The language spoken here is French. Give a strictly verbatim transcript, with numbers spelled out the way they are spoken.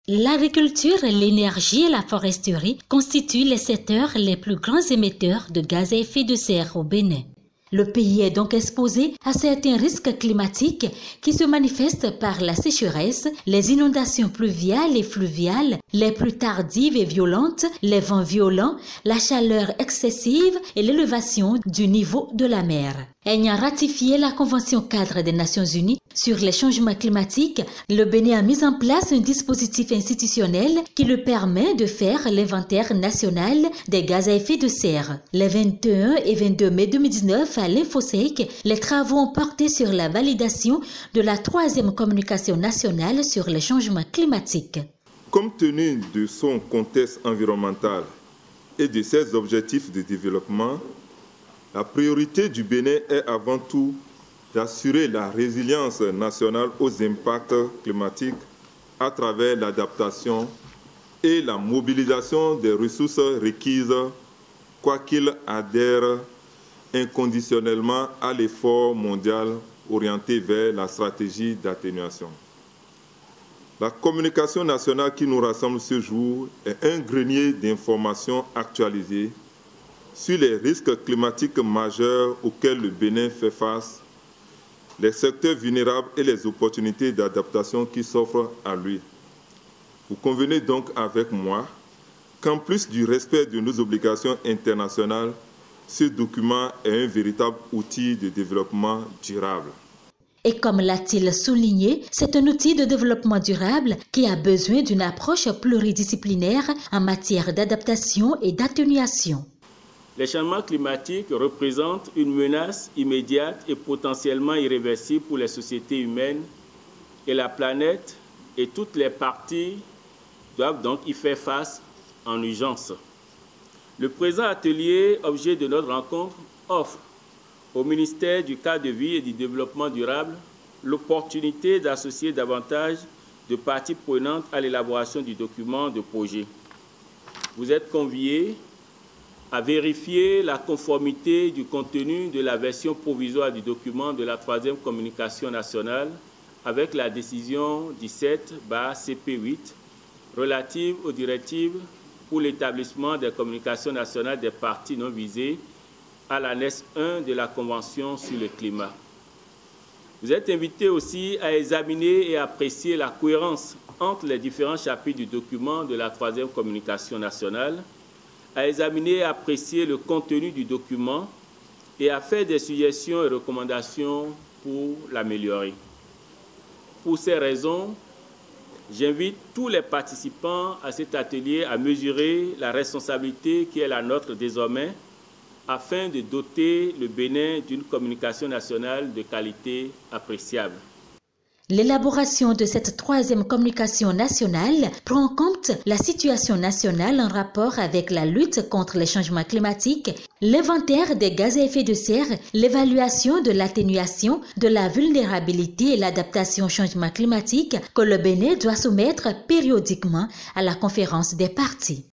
L'agriculture, l'énergie et la foresterie constituent les secteurs les plus grands émetteurs de gaz à effet de serre au Bénin. Le pays est donc exposé à certains risques climatiques qui se manifestent par la sécheresse, les inondations pluviales et fluviales, les pluies tardives et violentes, les vents violents, la chaleur excessive et l'élévation du niveau de la mer. Ayant ratifié la Convention cadre des Nations Unies sur les changements climatiques, le Bénin a mis en place un dispositif institutionnel qui lui permet de faire l'inventaire national des gaz à effet de serre. Les vingt et un et vingt-deux mai deux mille dix-neuf, à l'Infosec, les travaux ont porté sur la validation de la troisième communication nationale sur les changements climatiques. Compte tenu de son contexte environnemental et de ses objectifs de développement, la priorité du Bénin est avant tout d'assurer la résilience nationale aux impacts climatiques à travers l'adaptation et la mobilisation des ressources requises, quoiqu'il adhère inconditionnellement à l'effort mondial orienté vers la stratégie d'atténuation. La communication nationale qui nous rassemble ce jour est un grenier d'informations actualisées sur les risques climatiques majeurs auxquels le Bénin fait face, les secteurs vulnérables et les opportunités d'adaptation qui s'offrent à lui. Vous convenez donc avec moi qu'en plus du respect de nos obligations internationales, ce document est un véritable outil de développement durable. Et comme l'a-t-il souligné, c'est un outil de développement durable qui a besoin d'une approche pluridisciplinaire en matière d'adaptation et d'atténuation. Les changements climatiques représentent une menace immédiate et potentiellement irréversible pour les sociétés humaines et la planète, et toutes les parties doivent donc y faire face en urgence. Le présent atelier, objet de notre rencontre, offre au ministère du Cadre de vie et du Développement durable l'opportunité d'associer davantage de parties prenantes à l'élaboration du document de projet. Vous êtes conviés à vérifier la conformité du contenu de la version provisoire du document de la troisième communication nationale avec la décision dix-sept barre C P huit relative aux directives pour l'établissement des communications nationales des parties non visées à l'annexe un de la Convention sur le climat. Vous êtes invités aussi à examiner et apprécier la cohérence entre les différents chapitres du document de la troisième communication nationale, à examiner et apprécier le contenu du document et à faire des suggestions et recommandations pour l'améliorer. Pour ces raisons, j'invite tous les participants à cet atelier à mesurer la responsabilité qui est la nôtre désormais afin de doter le Bénin d'une communication nationale de qualité appréciable. L'élaboration de cette troisième communication nationale prend en compte la situation nationale en rapport avec la lutte contre les changements climatiques, l'inventaire des gaz à effet de serre, l'évaluation de l'atténuation, de la vulnérabilité et l'adaptation au changement climatique que le Bénin doit soumettre périodiquement à la conférence des parties.